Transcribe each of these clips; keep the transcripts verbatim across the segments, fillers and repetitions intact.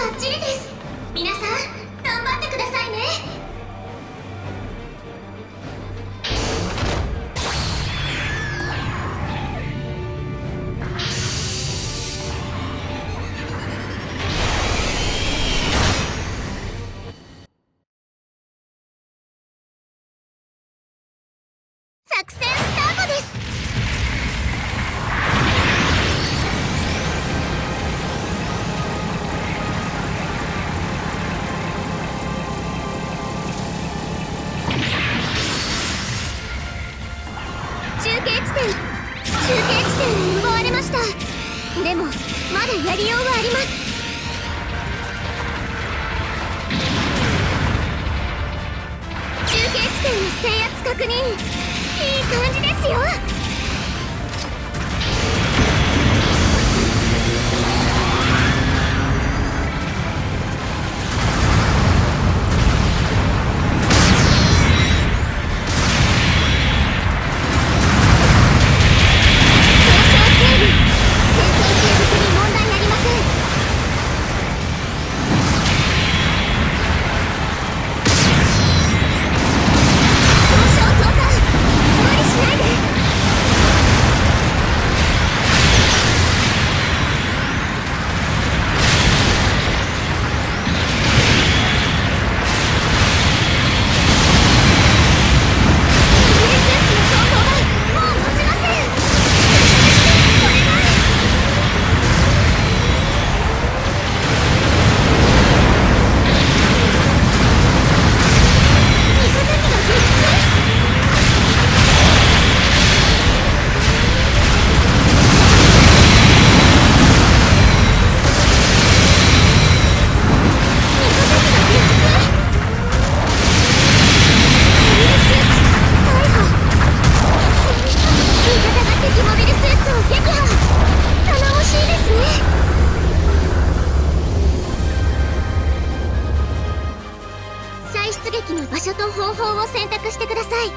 ッチリです。皆さん頑張ってくださいね。作戦スタートです。中継地点中継地点を奪われました。でもまだやりようはあります。中継地点の制圧確認、いい感じですよ。出撃の場所と方法を選択してください。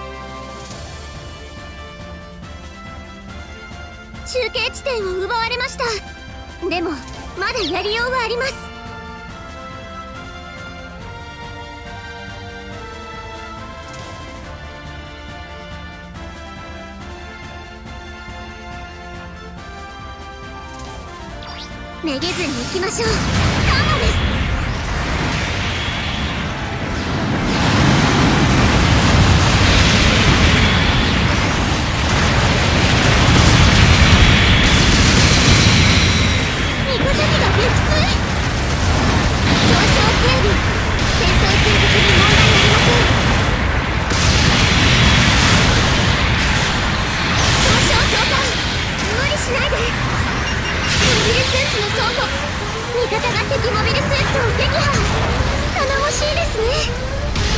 中継地点を奪われました。でもまだやりようはあります。めげずに行きましょう。カモです。味方が敵モビルスーツを撃破。頼もしいですね。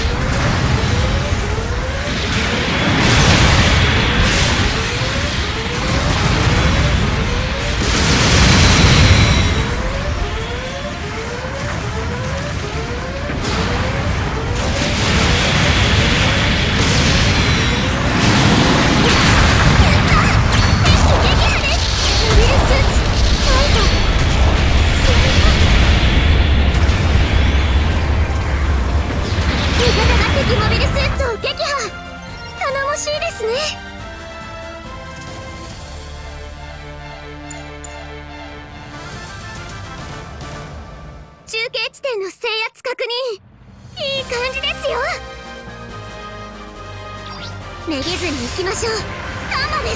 敵モビルスーツを撃破。頼もしいですね。中継地点の制圧確認、いい感じですよ。めげずに行きましょう。カモです。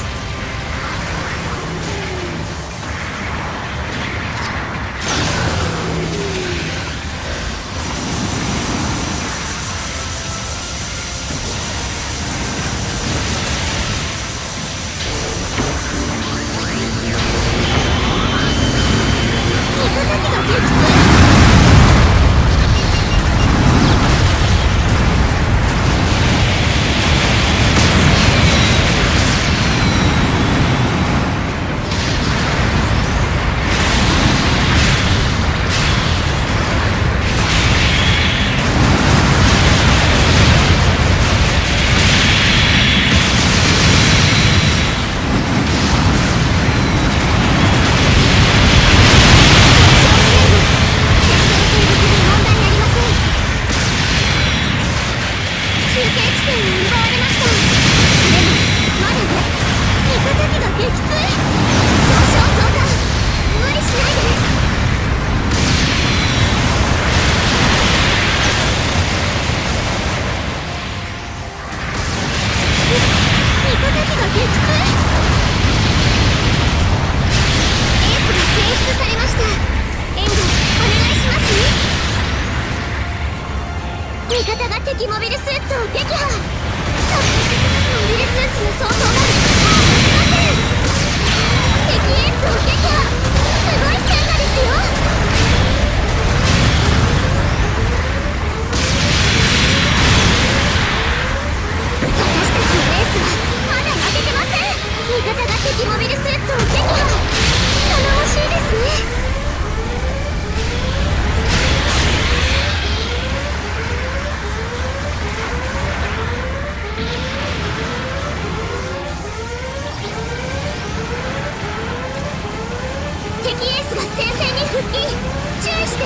注意して。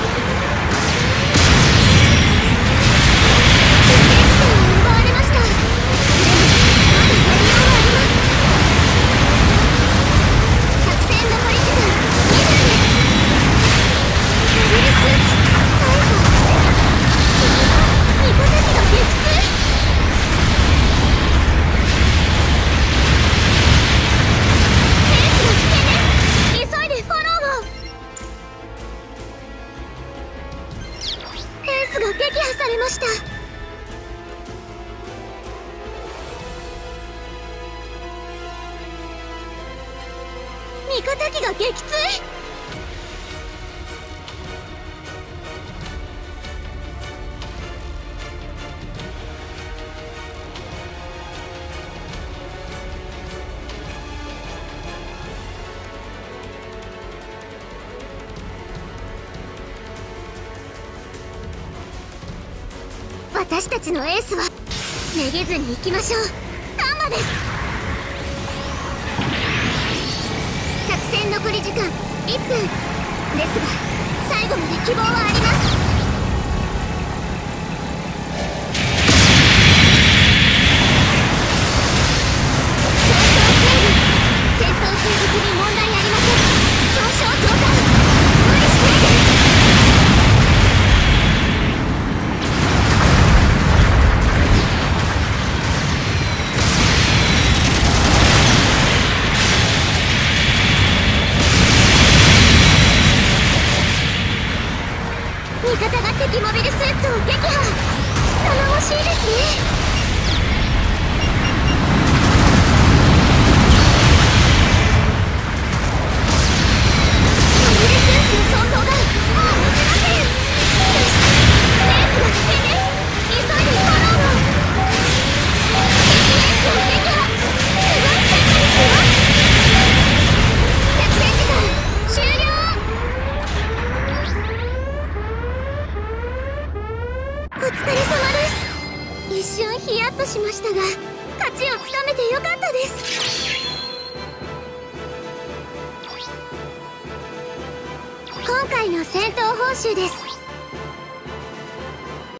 奪われました。でもまだやりようはあります。作戦残り時間にふんです。モビルスーツ逮捕。味方機が撃墜。ペースが危険です。急いでフォローを。ペースが撃破されました。味方機が撃墜。私たちのエースはめげずに行きましょう。タンマです。作戦残り時間いっぷんですが、最後まで希望はあります。少々警備。戦闘継続に問題ありません。少々増加。無理しないで。味方が敵モビルスーツを撃破。頼もしいですね。モビルスーツの損耗がもう持てません。よし、レースが危険です。急いでフォローを。敵レースを撃破。すごい戦果ですよ。作戦時間終了。お疲れ様です。一瞬ヒヤッとしましたが、勝ちをつかめてよかったです。今回の戦闘報酬です。